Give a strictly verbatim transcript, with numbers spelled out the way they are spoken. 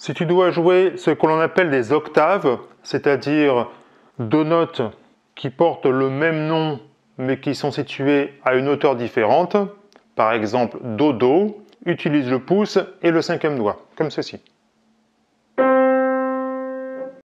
Si tu dois jouer ce que l'on appelle des octaves, c'est-à-dire deux notes qui portent le même nom mais qui sont situées à une hauteur différente, par exemple Do-Do, utilise le pouce et le cinquième doigt, comme ceci.